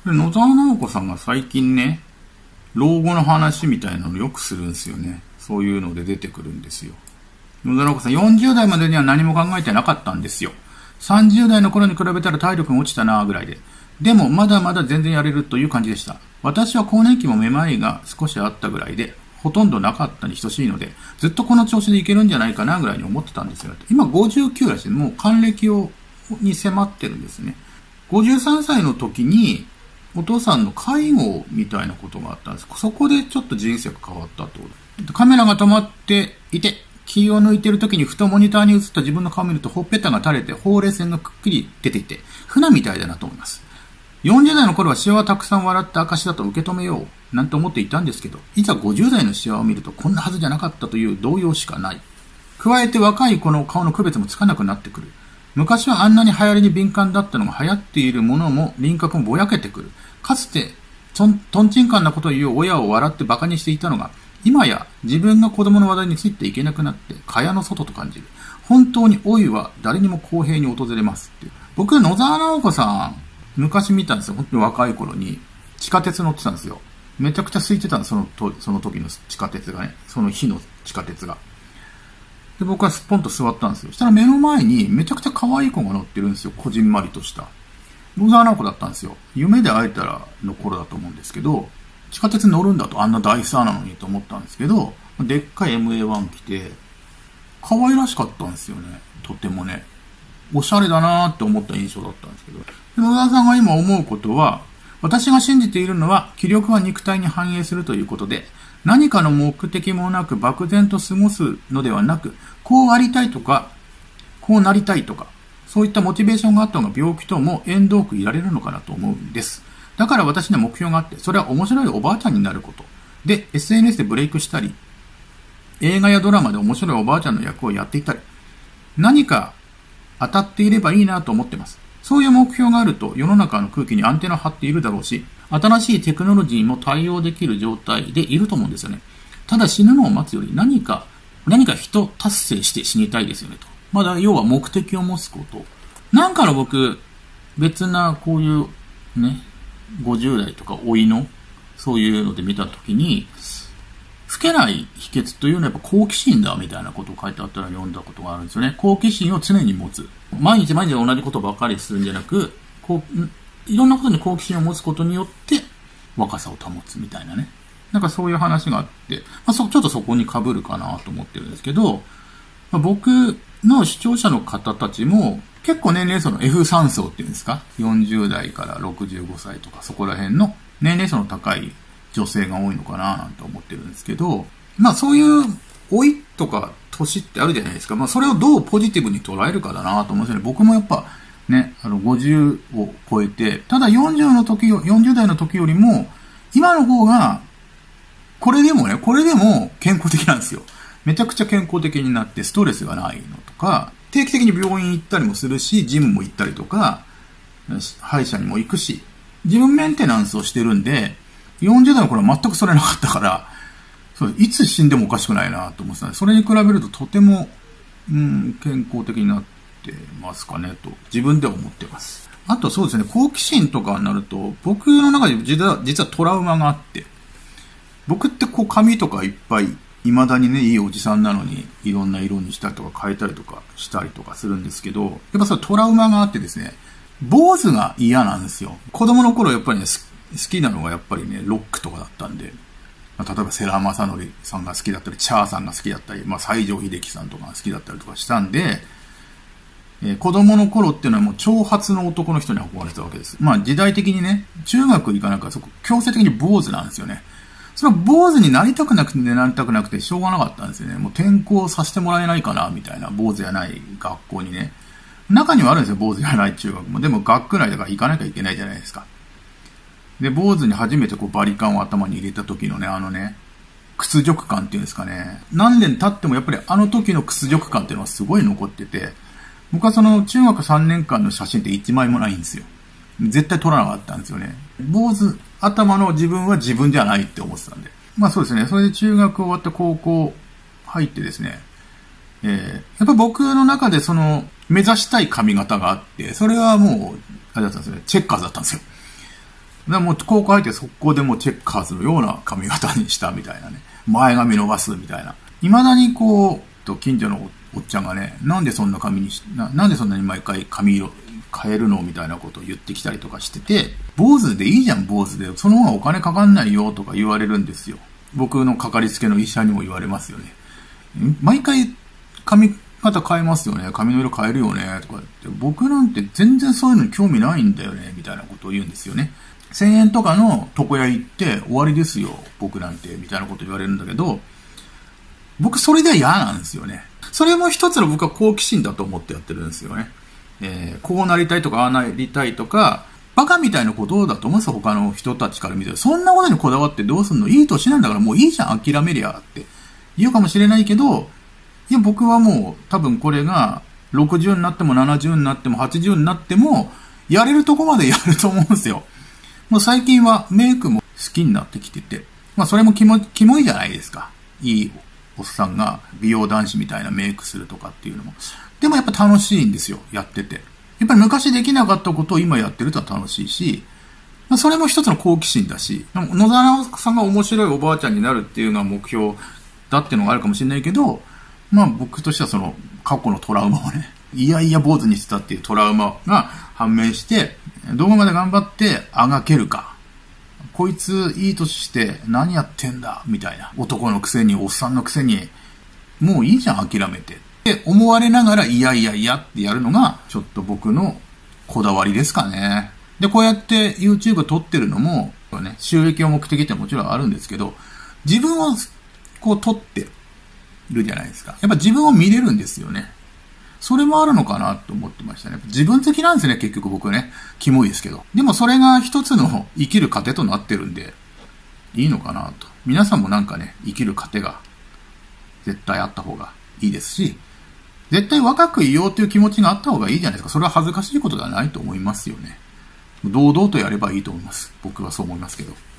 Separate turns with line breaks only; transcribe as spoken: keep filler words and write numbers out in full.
で野沢直子さんが最近ね、老後の話みたいなのよくするんですよね。そういうので出てくるんですよ。野沢直子さん、よんじゅう代までには何も考えてなかったんですよ。さんじゅう代の頃に比べたら体力が落ちたなぐらいで。でも、まだまだ全然やれるという感じでした。私は更年期もめまいが少しあったぐらいで、ほとんどなかったに等しいので、ずっとこの調子でいけるんじゃないかなぐらいに思ってたんですよ。今ごじゅうきゅうらしい。もう還暦をに迫ってるんですね。ごじゅうさんさいの時に、お父さんの介護みたいなことがあったんです。そこでちょっと人生が変わったってこと。カメラが止まっていて、気を抜いてる時にふとモニターに映った自分の顔を見ると、ほっぺたが垂れて、ほうれい線がくっきり出ていて、船みたいだなと思います。よんじゅう代の頃はシワはたくさん笑った証だと受け止めよう、なんて思っていたんですけど、いざごじゅう代のシワを見ると、こんなはずじゃなかったという動揺しかない。加えて若い子の顔の区別もつかなくなってくる。昔はあんなに流行りに敏感だったのが流行っているものも輪郭もぼやけてくる。かつてとん、とんちんかんなことを言う親を笑って馬鹿にしていたのが、今や自分が子供の話題についていけなくなって、蚊帳の外と感じる。本当に老いは誰にも公平に訪れますっていう。僕、野沢直子さん、昔見たんですよ。本当に若い頃に。地下鉄乗ってたんですよ。めちゃくちゃ空いてたの、そのと、その時の地下鉄がね。その日の地下鉄が。で、僕はスポンと座ったんですよ。そしたら目の前にめちゃくちゃ可愛い子が乗ってるんですよ。こじんまりとした。野沢直子だったんですよ。夢で会えたらの頃だと思うんですけど、地下鉄乗るんだとあんな大スターなのにと思ったんですけど、でっかい エムエーワン 来て、可愛らしかったんですよね。とてもね。おしゃれだなーって思った印象だったんですけど。野沢さんが今思うことは、私が信じているのは、気力は肉体に反映するということで、何かの目的もなく漠然と過ごすのではなく、こうありたいとか、こうなりたいとか、そういったモチベーションがあった方が病気とも縁遠くいられるのかなと思うんです。だから私には目標があって、それは面白いおばあちゃんになること。で、エスエヌエス でブレイクしたり、映画やドラマで面白いおばあちゃんの役をやっていたり、何か当たっていればいいなと思ってます。そういう目標があると世の中の空気にアンテナを張っているだろうし、新しいテクノロジーにも対応できる状態でいると思うんですよね。ただ死ぬのを待つより何か、何か人達成して死にたいですよねと。まだ要は目的を持つこと。なんかの僕、別なこういうね、ごじゅう代とか老いの、そういうので見たときに、老けない秘訣というのはやっぱ好奇心だみたいなことを書いてあったら読んだことがあるんですよね。好奇心を常に持つ。毎日毎日同じことばっかりするんじゃなく、こう、いろんなことに好奇心を持つことによって若さを保つみたいなね。なんかそういう話があって、まあ、そちょっとそこに被るかなと思ってるんですけど、まあ、僕の視聴者の方たちも結構年齢層の エフさん 層っていうんですか、よんじゅう代からろくじゅうごさいとかそこら辺の年齢層の高い女性が多いのかななんて思ってるんですけど、まあそういう老いとか年ってあるじゃないですか。まあそれをどうポジティブに捉えるかだなと思うんですよね。僕もやっぱね、あのごじゅうを超えて、ただよんじゅうの時よ、よんじゅう代の時よりも、今の方が、これでもね、これでも健康的なんですよ。めちゃくちゃ健康的になってストレスがないのとか、定期的に病院行ったりもするし、ジムも行ったりとか、歯医者にも行くし、自分メンテナンスをしてるんで、よんじゅう代の頃は全くそれなかったから、そういつ死んでもおかしくないなと思ってたんで、それに比べるととても、うん、健康的になってますかねと、自分では思ってます。あとそうですね、好奇心とかになると、僕の中で実は、実はトラウマがあって、僕ってこう髪とかいっぱい、未だにね、いいおじさんなのに、いろんな色にしたりとか変えたりとかしたりとかするんですけど、やっぱそれトラウマがあってですね、坊主が嫌なんですよ。子供の頃やっぱりね、好きなのがやっぱりね、ロックとかだったんで、まあ、例えば世良正則さんが好きだったり、チャーさんが好きだったり、まあ、西城秀樹さんとかが好きだったりとかしたんで、えー、子供の頃っていうのはもう長髪の男の人に憧れてたわけです。まあ時代的にね、中学行かなきゃそこ強制的に坊主なんですよね。それは坊主になりたくなくてなりたくなくてしょうがなかったんですよね。もう転校させてもらえないかなみたいな、坊主やない学校にね。中にはあるんですよ、坊主やない中学も。でも学区内だから行かなきゃいけないじゃないですか。で、坊主に初めてこうバリカンを頭に入れた時のね、あのね、屈辱感っていうんですかね。何年経ってもやっぱりあの時の屈辱感っていうのはすごい残ってて、僕はその中学さんねんかんの写真って一枚もないんですよ。絶対撮らなかったんですよね。坊主頭の自分は自分じゃないって思ってたんで。まあそうですね。それで中学終わって高校入ってですね。えー、やっぱ僕の中でその目指したい髪型があって、それはもう、あれだったんですよね。チェッカーズだったんですよ。 でもう高校入って速攻でもうチェッカーズのような髪型にしたみたいなね。前髪伸ばすみたいな。未だにこう、と近所のおっちゃんがね、なんでそんな髪にし、な, なんでそんなに毎回髪色変えるのみたいなことを言ってきたりとかしてて、坊主でいいじゃん、坊主で。その方がお金かかんないよとか言われるんですよ。僕のかかりつけの医者にも言われますよね。毎回髪型変えますよね。髪の色変えるよね。とか言って、僕なんて全然そういうのに興味ないんだよね。みたいなことを言うんですよね。せんえんとかの床屋行って終わりですよ。僕なんて。みたいなこと言われるんだけど、僕それでは嫌なんですよね。それも一つの僕は好奇心だと思ってやってるんですよね。えー、こうなりたいとか、ああなりたいとか、バカみたいなことだと思うんですよ。他の人たちから見て。そんなことにこだわってどうすんの？いい年なんだからもういいじゃん。諦めりゃって言うかもしれないけど、いや僕はもう多分これがろくじゅうになってもななじゅうになってもはちじゅうになってもやれるとこまでやると思うんですよ。もう最近はメイクも好きになってきてて、まあそれもキモ、キモいじゃないですか。いいおっさんが美容男子みたいなメイクするとかっていうのも。でもやっぱ楽しいんですよ。やってて。やっぱり昔できなかったことを今やってるとは楽しいし、それも一つの好奇心だし、野沢さんが面白いおばあちゃんになるっていうのは目標だっていうのがあるかもしれないけど、まあ僕としてはその過去のトラウマをね、いやいや坊主にしてたっていうトラウマが判明して、どこまで頑張ってあがけるか。こいついい年して何やってんだみたいな。男のくせにおっさんのくせに、もういいじゃん諦めて。って思われながらいやいやいやってやるのがちょっと僕のこだわりですかね。で、こうやって YouTube 撮ってるのも、ね、収益を目的ってもちろんあるんですけど、自分をこう撮ってるじゃないですか。やっぱ自分を見れるんですよね。それもあるのかなと思ってましたね。自分的なんですね、結局僕ね。キモいですけど。でもそれが一つの生きる糧となってるんで、いいのかなと。皆さんもなんかね、生きる糧が絶対あった方がいいですし、絶対若くいようという気持ちがあった方がいいじゃないですか。それは恥ずかしいことではないと思いますよね。堂々とやればいいと思います。僕はそう思いますけど。